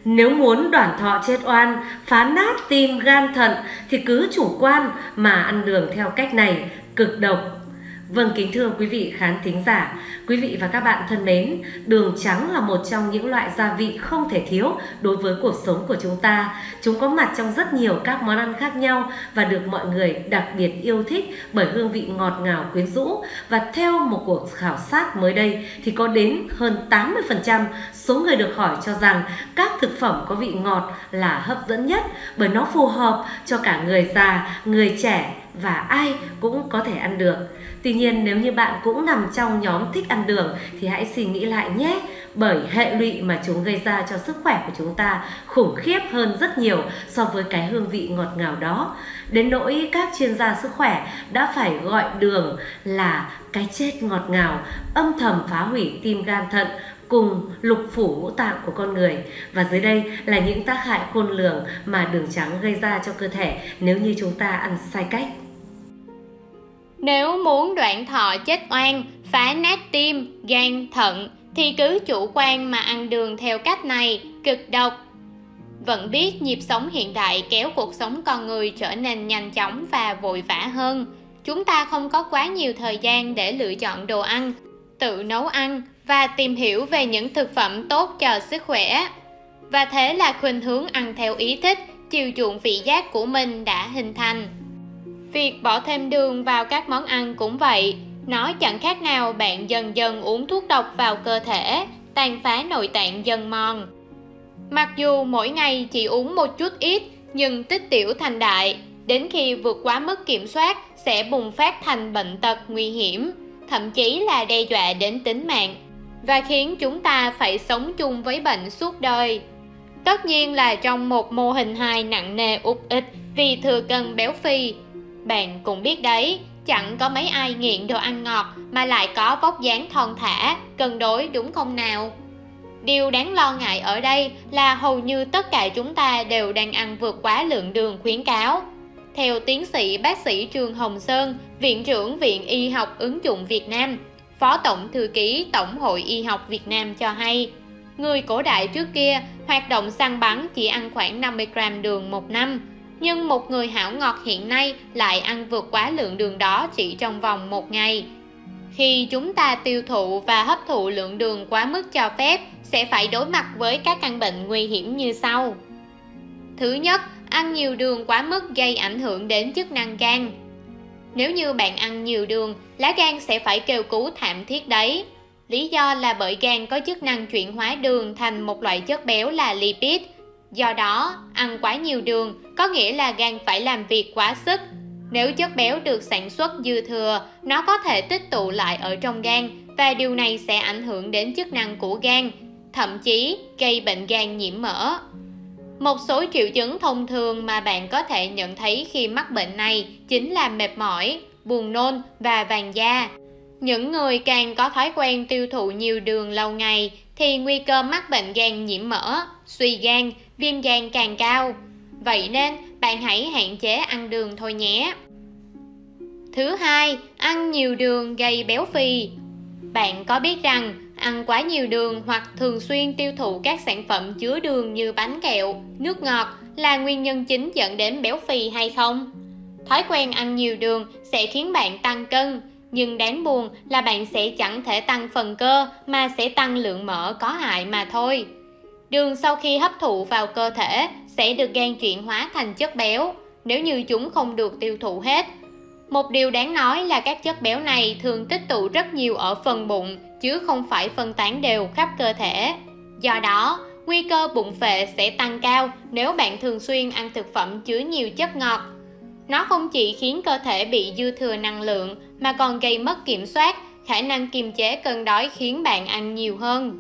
Nếu muốn đoản thọ chết oan, phá nát tim gan thận thì cứ chủ quan mà ăn đường theo cách này, cực độc. Vâng, kính thưa quý vị khán thính giả, quý vị và các bạn thân mến, đường trắng là một trong những loại gia vị không thể thiếu đối với cuộc sống của chúng ta. Chúng có mặt trong rất nhiều các món ăn khác nhau và được mọi người đặc biệt yêu thích bởi hương vị ngọt ngào quyến rũ. Và theo một cuộc khảo sát mới đây thì có đến hơn 80% số người được hỏi cho rằng các thực phẩm có vị ngọt là hấp dẫn nhất bởi nó phù hợp cho cả người già, người trẻ và ai cũng có thể ăn được. Tuy nhiên, nếu như bạn cũng nằm trong nhóm thích ăn đường thì hãy suy nghĩ lại nhé, bởi hệ lụy mà chúng gây ra cho sức khỏe của chúng ta khủng khiếp hơn rất nhiều so với cái hương vị ngọt ngào đó. Đến nỗi các chuyên gia sức khỏe đã phải gọi đường là cái chết ngọt ngào, âm thầm phá hủy tim gan thận cùng lục phủ ngũ tạng của con người. Và dưới đây là những tác hại khôn lường mà đường trắng gây ra cho cơ thể nếu như chúng ta ăn sai cách. Nếu muốn đoạn thọ chết oan, phá nát tim, gan, thận thì cứ chủ quan mà ăn đường theo cách này, cực độc. Vẫn biết nhịp sống hiện đại kéo cuộc sống con người trở nên nhanh chóng và vội vã hơn. Chúng ta không có quá nhiều thời gian để lựa chọn đồ ăn, tự nấu ăn và tìm hiểu về những thực phẩm tốt cho sức khỏe. Và thế là khuynh hướng ăn theo ý thích, chiều chuộng vị giác của mình đã hình thành. Việc bỏ thêm đường vào các món ăn cũng vậy, nó chẳng khác nào bạn dần dần uống thuốc độc vào cơ thể, tàn phá nội tạng dần mòn. Mặc dù mỗi ngày chỉ uống một chút ít, nhưng tích tiểu thành đại, đến khi vượt quá mức kiểm soát sẽ bùng phát thành bệnh tật nguy hiểm, thậm chí là đe dọa đến tính mạng, và khiến chúng ta phải sống chung với bệnh suốt đời. Tất nhiên là trong một mô hình hài nặng nề uất ức vì thừa cân béo phì. Bạn cũng biết đấy, chẳng có mấy ai nghiện đồ ăn ngọt mà lại có vóc dáng thon thả, cân đối, đúng không nào? Điều đáng lo ngại ở đây là hầu như tất cả chúng ta đều đang ăn vượt quá lượng đường khuyến cáo. Theo tiến sĩ bác sĩ Trương Hồng Sơn, Viện trưởng Viện Y học ứng dụng Việt Nam, Phó Tổng Thư ký Tổng hội Y học Việt Nam cho hay, người cổ đại trước kia hoạt động săn bắn chỉ ăn khoảng 50 gram đường một năm, nhưng một người hảo ngọt hiện nay lại ăn vượt quá lượng đường đó chỉ trong vòng một ngày. Khi chúng ta tiêu thụ và hấp thụ lượng đường quá mức cho phép, sẽ phải đối mặt với các căn bệnh nguy hiểm như sau. Thứ nhất, ăn nhiều đường quá mức gây ảnh hưởng đến chức năng gan. Nếu như bạn ăn nhiều đường, lá gan sẽ phải kêu cứu thảm thiết đấy. Lý do là bởi gan có chức năng chuyển hóa đường thành một loại chất béo là lipid. Do đó, ăn quá nhiều đường có nghĩa là gan phải làm việc quá sức. Nếu chất béo được sản xuất dư thừa, nó có thể tích tụ lại ở trong gan và điều này sẽ ảnh hưởng đến chức năng của gan, thậm chí gây bệnh gan nhiễm mỡ. Một số triệu chứng thông thường mà bạn có thể nhận thấy khi mắc bệnh này chính là mệt mỏi, buồn nôn và vàng da. Những người càng có thói quen tiêu thụ nhiều đường lâu ngày thì nguy cơ mắc bệnh gan nhiễm mỡ, suy gan, viêm gan càng cao. Vậy nên bạn hãy hạn chế ăn đường thôi nhé. Thứ hai, ăn nhiều đường gây béo phì. Bạn có biết rằng ăn quá nhiều đường hoặc thường xuyên tiêu thụ các sản phẩm chứa đường như bánh kẹo, nước ngọt là nguyên nhân chính dẫn đến béo phì hay không? Thói quen ăn nhiều đường sẽ khiến bạn tăng cân, nhưng đáng buồn là bạn sẽ chẳng thể tăng phần cơ mà sẽ tăng lượng mỡ có hại mà thôi. Đường sau khi hấp thụ vào cơ thể sẽ được gan chuyển hóa thành chất béo nếu như chúng không được tiêu thụ hết. Một điều đáng nói là các chất béo này thường tích tụ rất nhiều ở phần bụng chứ không phải phân tán đều khắp cơ thể. Do đó, nguy cơ bụng phệ sẽ tăng cao nếu bạn thường xuyên ăn thực phẩm chứa nhiều chất ngọt. Nó không chỉ khiến cơ thể bị dư thừa năng lượng mà còn gây mất kiểm soát, khả năng kiềm chế cơn đói khiến bạn ăn nhiều hơn.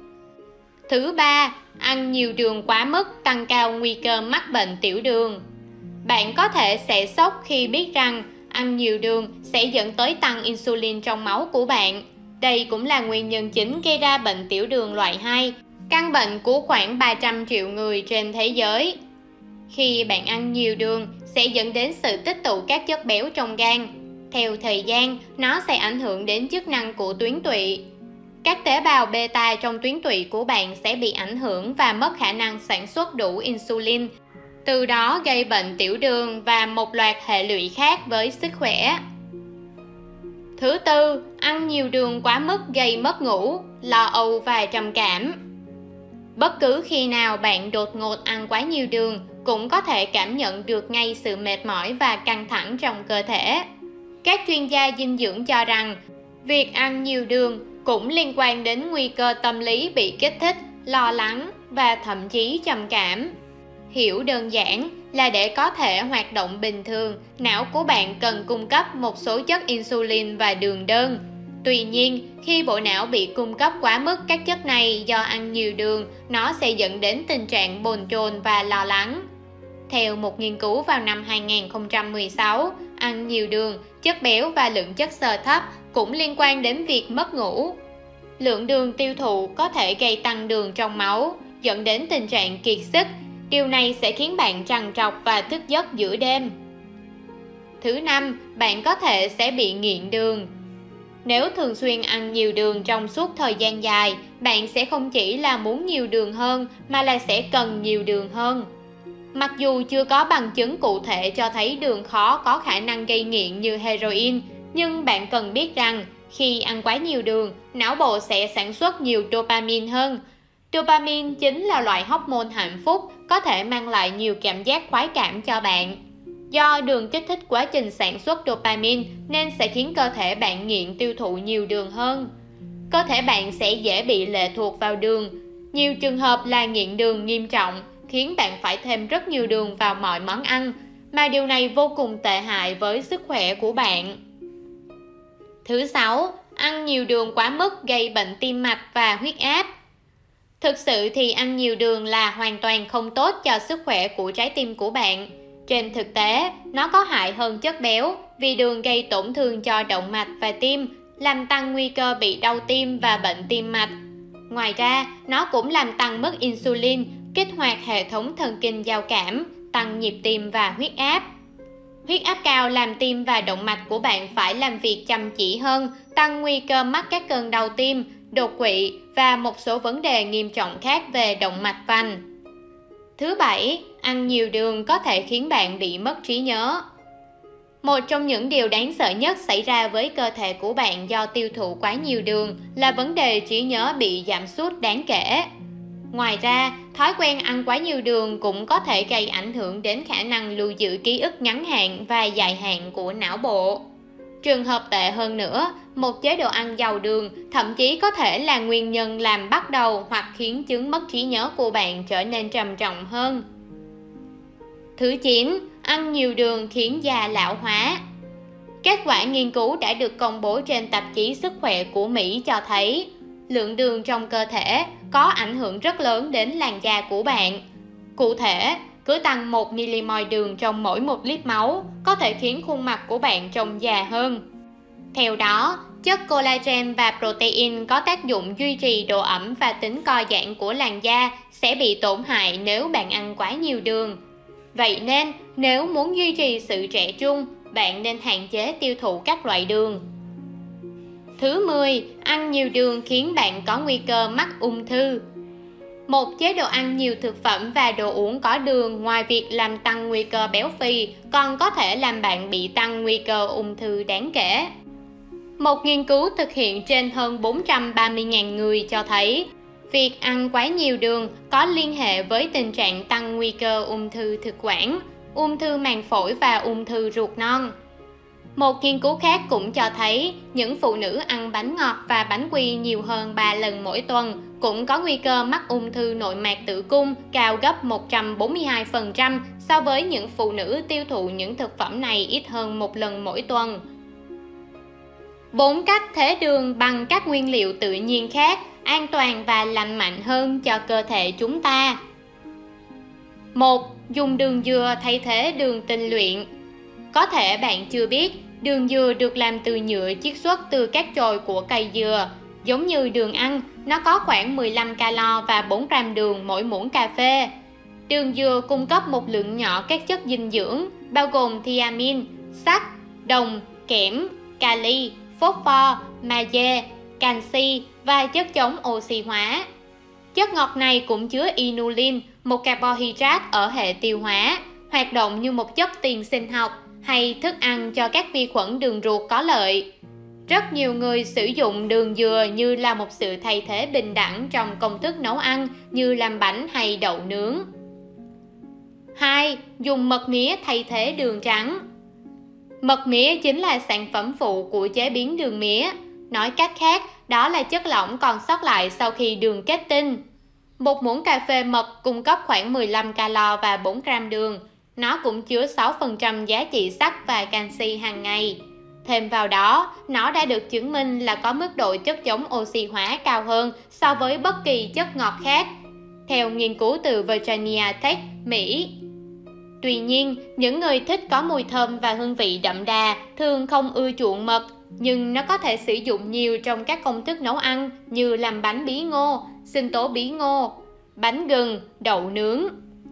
Thứ ba, ăn nhiều đường quá mức tăng cao nguy cơ mắc bệnh tiểu đường. Bạn có thể sẽ sốc khi biết rằng ăn nhiều đường sẽ dẫn tới tăng insulin trong máu của bạn. Đây cũng là nguyên nhân chính gây ra bệnh tiểu đường loại 2, căn bệnh của khoảng 300 triệu người trên thế giới. Khi bạn ăn nhiều đường sẽ dẫn đến sự tích tụ các chất béo trong gan. Theo thời gian, nó sẽ ảnh hưởng đến chức năng của tuyến tụy. các tế bào beta trong tuyến tụy của bạn sẽ bị ảnh hưởng và mất khả năng sản xuất đủ insulin, từ đó gây bệnh tiểu đường và một loạt hệ lụy khác với sức khỏe. Thứ tư, ăn nhiều đường quá mức gây mất ngủ, lo âu và trầm cảm. Bất cứ khi nào bạn đột ngột ăn quá nhiều đường, cũng có thể cảm nhận được ngay sự mệt mỏi và căng thẳng trong cơ thể. Các chuyên gia dinh dưỡng cho rằng, việc ăn nhiều đường cũng liên quan đến nguy cơ tâm lý bị kích thích, lo lắng và thậm chí trầm cảm. Hiểu đơn giản là để có thể hoạt động bình thường, não của bạn cần cung cấp một số chất insulin và đường đơn. Tuy nhiên, khi bộ não bị cung cấp quá mức các chất này do ăn nhiều đường, nó sẽ dẫn đến tình trạng bồn chồn và lo lắng. Theo một nghiên cứu vào năm 2016, ăn nhiều đường, chất béo và lượng chất xơ thấp cũng liên quan đến việc mất ngủ. Lượng đường tiêu thụ có thể gây tăng đường trong máu, dẫn đến tình trạng kiệt sức. Điều này sẽ khiến bạn trằn trọc và thức giấc giữa đêm. Thứ năm, bạn có thể sẽ bị nghiện đường. Nếu thường xuyên ăn nhiều đường trong suốt thời gian dài, bạn sẽ không chỉ là muốn nhiều đường hơn mà là sẽ cần nhiều đường hơn. Mặc dù chưa có bằng chứng cụ thể cho thấy đường khó có khả năng gây nghiện như heroin, nhưng bạn cần biết rằng khi ăn quá nhiều đường, não bộ sẽ sản xuất nhiều dopamine hơn. Dopamine chính là loại hormone hạnh phúc, có thể mang lại nhiều cảm giác khoái cảm cho bạn. Do đường kích thích quá trình sản xuất dopamine nên sẽ khiến cơ thể bạn nghiện tiêu thụ nhiều đường hơn. Cơ thể bạn sẽ dễ bị lệ thuộc vào đường. Nhiều trường hợp là nghiện đường nghiêm trọng, khiến bạn phải thêm rất nhiều đường vào mọi món ăn, mà điều này vô cùng tệ hại với sức khỏe của bạn. Thứ sáu, ăn nhiều đường quá mức gây bệnh tim mạch và huyết áp. Thực sự thì ăn nhiều đường là hoàn toàn không tốt cho sức khỏe của trái tim của bạn. Trên thực tế, nó có hại hơn chất béo vì đường gây tổn thương cho động mạch và tim, làm tăng nguy cơ bị đau tim và bệnh tim mạch. Ngoài ra, nó cũng làm tăng mức insulin, kích hoạt hệ thống thần kinh giao cảm, tăng nhịp tim và huyết áp. Huyết áp cao làm tim và động mạch của bạn phải làm việc chăm chỉ hơn, tăng nguy cơ mắc các cơn đau tim, đột quỵ và một số vấn đề nghiêm trọng khác về động mạch vành. Thứ bảy, ăn nhiều đường có thể khiến bạn bị mất trí nhớ. Một trong những điều đáng sợ nhất xảy ra với cơ thể của bạn do tiêu thụ quá nhiều đường là vấn đề trí nhớ bị giảm sút đáng kể. Ngoài ra, thói quen ăn quá nhiều đường cũng có thể gây ảnh hưởng đến khả năng lưu giữ ký ức ngắn hạn và dài hạn của não bộ. Trường hợp tệ hơn nữa, một chế độ ăn giàu đường thậm chí có thể là nguyên nhân làm bắt đầu hoặc khiến chứng mất trí nhớ của bạn trở nên trầm trọng hơn. Thứ 9, ăn nhiều đường khiến da lão hóa. Kết quả nghiên cứu đã được công bố trên tạp chí Sức khỏe của Mỹ cho thấy lượng đường trong cơ thể có ảnh hưởng rất lớn đến làn da của bạn. Cụ thể, cứ tăng 1 mmol đường trong mỗi 1 lít máu có thể khiến khuôn mặt của bạn trông già hơn. Theo đó, chất collagen và protein có tác dụng duy trì độ ẩm và tính co giãn của làn da sẽ bị tổn hại nếu bạn ăn quá nhiều đường. Vậy nên, nếu muốn duy trì sự trẻ trung, bạn nên hạn chế tiêu thụ các loại đường. Thứ 10, ăn nhiều đường khiến bạn có nguy cơ mắc ung thư. Một chế độ ăn nhiều thực phẩm và đồ uống có đường ngoài việc làm tăng nguy cơ béo phì, còn có thể làm bạn bị tăng nguy cơ ung thư đáng kể. Một nghiên cứu thực hiện trên hơn 430.000 người cho thấy việc ăn quá nhiều đường có liên hệ với tình trạng tăng nguy cơ ung thư thực quản, ung thư màng phổi và ung thư ruột non. Một nghiên cứu khác cũng cho thấy những phụ nữ ăn bánh ngọt và bánh quy nhiều hơn 3 lần mỗi tuần cũng có nguy cơ mắc ung thư nội mạc tử cung cao gấp 142% so với những phụ nữ tiêu thụ những thực phẩm này ít hơn 1 lần mỗi tuần. 4 cách thế đường bằng các nguyên liệu tự nhiên khác, an toàn và lành mạnh hơn cho cơ thể chúng ta. 1. Dùng đường dừa thay thế đường tinh luyện. Có thể bạn chưa biết, đường dừa được làm từ nhựa chiết xuất từ các chồi của cây dừa. Giống như đường ăn, nó có khoảng 15 calo và 4 gram đường mỗi muỗng cà phê. Đường dừa cung cấp một lượng nhỏ các chất dinh dưỡng, bao gồm thiamin, sắt, đồng, kẽm, kali, phốt pho, magie, canxi và chất chống oxy hóa. Chất ngọt này cũng chứa inulin, một carbohydrate ở hệ tiêu hóa, hoạt động như một chất tiền sinh học hay thức ăn cho các vi khuẩn đường ruột có lợi. Rất nhiều người sử dụng đường dừa như là một sự thay thế bình đẳng trong công thức nấu ăn như làm bánh hay đậu nướng. 2. Dùng mật mía thay thế đường trắng. Mật mía chính là sản phẩm phụ của chế biến đường mía. Nói cách khác, đó là chất lỏng còn sót lại sau khi đường kết tinh. Một muỗng cà phê mật cung cấp khoảng 15 calo và 4 gram đường. Nó cũng chứa 6% giá trị sắt và canxi hàng ngày. Thêm vào đó, nó đã được chứng minh là có mức độ chất chống oxy hóa cao hơn so với bất kỳ chất ngọt khác, theo nghiên cứu từ Virginia Tech, Mỹ. Tuy nhiên, những người thích có mùi thơm và hương vị đậm đà thường không ưa chuộng mật, nhưng nó có thể sử dụng nhiều trong các công thức nấu ăn như làm bánh bí ngô, sinh tố bí ngô, bánh gừng, đậu nướng.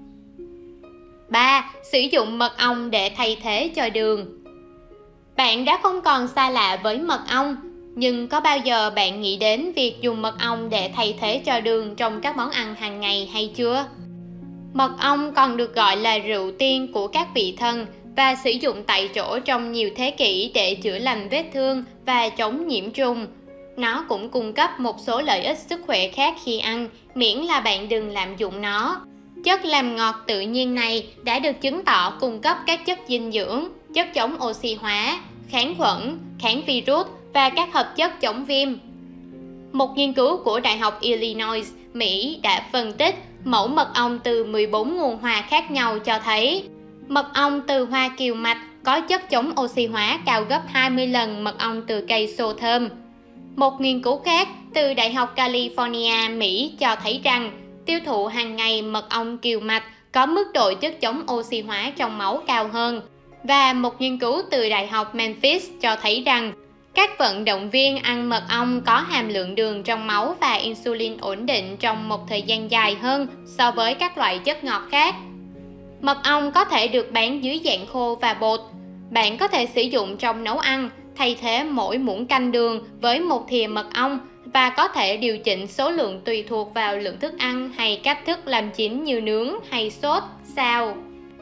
3. Sử dụng mật ong để thay thế cho đường. Bạn đã không còn xa lạ với mật ong, nhưng có bao giờ bạn nghĩ đến việc dùng mật ong để thay thế cho đường trong các món ăn hàng ngày hay chưa? Mật ong còn được gọi là rượu tiên của các vị thần và sử dụng tại chỗ trong nhiều thế kỷ để chữa lành vết thương và chống nhiễm trùng. Nó cũng cung cấp một số lợi ích sức khỏe khác khi ăn, miễn là bạn đừng lạm dụng nó. Chất làm ngọt tự nhiên này đã được chứng tỏ cung cấp các chất dinh dưỡng, chất chống oxy hóa, kháng khuẩn, kháng virus và các hợp chất chống viêm. Một nghiên cứu của Đại học Illinois, Mỹ đã phân tích mẫu mật ong từ 14 nguồn hoa khác nhau cho thấy mật ong từ hoa kiều mạch có chất chống oxy hóa cao gấp 20 lần mật ong từ cây xô thơm. Một nghiên cứu khác từ Đại học California, Mỹ cho thấy rằng tiêu thụ hàng ngày mật ong kiều mạch có mức độ chất chống oxy hóa trong máu cao hơn. Và một nghiên cứu từ Đại học Memphis cho thấy rằng các vận động viên ăn mật ong có hàm lượng đường trong máu và insulin ổn định trong một thời gian dài hơn so với các loại chất ngọt khác. Mật ong có thể được bán dưới dạng khô và bột. Bạn có thể sử dụng trong nấu ăn, thay thế mỗi muỗng canh đường với một thìa mật ong và có thể điều chỉnh số lượng tùy thuộc vào lượng thức ăn hay cách thức làm chín như nướng hay sốt, xào.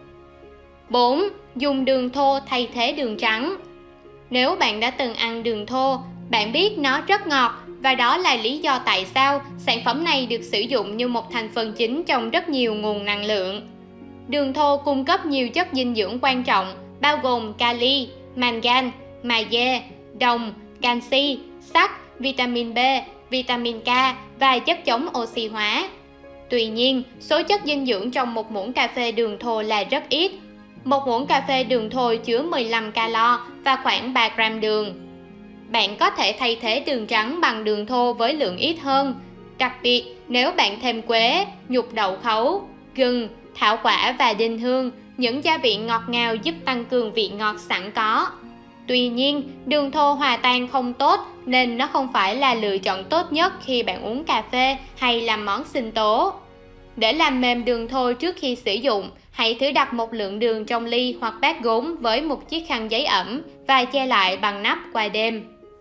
4. Dùng đường thô thay thế đường trắng. Nếu bạn đã từng ăn đường thô, bạn biết nó rất ngọt và đó là lý do tại sao sản phẩm này được sử dụng như một thành phần chính trong rất nhiều nguồn năng lượng. Đường thô cung cấp nhiều chất dinh dưỡng quan trọng bao gồm kali, mangan, magie, đồng, canxi, sắt, vitamin B, vitamin K và chất chống oxy hóa. Tuy nhiên, số chất dinh dưỡng trong một muỗng cà phê đường thô là rất ít. Một muỗng cà phê đường thô chứa 15 calo và khoảng 3 gram đường. Bạn có thể thay thế đường trắng bằng đường thô với lượng ít hơn, đặc biệt nếu bạn thêm quế, nhục đậu khấu, gừng, thảo quả và đinh hương, những gia vị ngọt ngào giúp tăng cường vị ngọt sẵn có. Tuy nhiên, đường thô hòa tan không tốt nên nó không phải là lựa chọn tốt nhất khi bạn uống cà phê hay làm món sinh tố. Để làm mềm đường thô trước khi sử dụng, hãy thử đặt một lượng đường trong ly hoặc bát gốm với một chiếc khăn giấy ẩm và che lại bằng nắp qua đêm.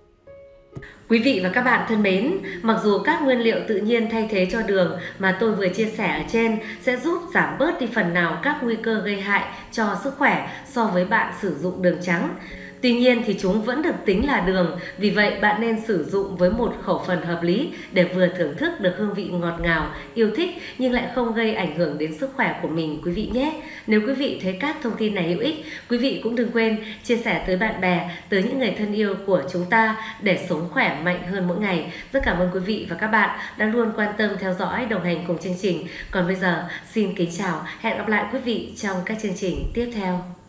Quý vị và các bạn thân mến, mặc dù các nguyên liệu tự nhiên thay thế cho đường mà tôi vừa chia sẻ ở trên sẽ giúp giảm bớt đi phần nào các nguy cơ gây hại cho sức khỏe so với bạn sử dụng đường trắng, tuy nhiên thì chúng vẫn được tính là đường, vì vậy bạn nên sử dụng với một khẩu phần hợp lý để vừa thưởng thức được hương vị ngọt ngào, yêu thích nhưng lại không gây ảnh hưởng đến sức khỏe của mình quý vị nhé. Nếu quý vị thấy các thông tin này hữu ích, quý vị cũng đừng quên chia sẻ tới bạn bè, tới những người thân yêu của chúng ta để sống khỏe mạnh hơn mỗi ngày. Rất cảm ơn quý vị và các bạn đã luôn quan tâm theo dõi, đồng hành cùng chương trình. Còn bây giờ, xin kính chào, hẹn gặp lại quý vị trong các chương trình tiếp theo.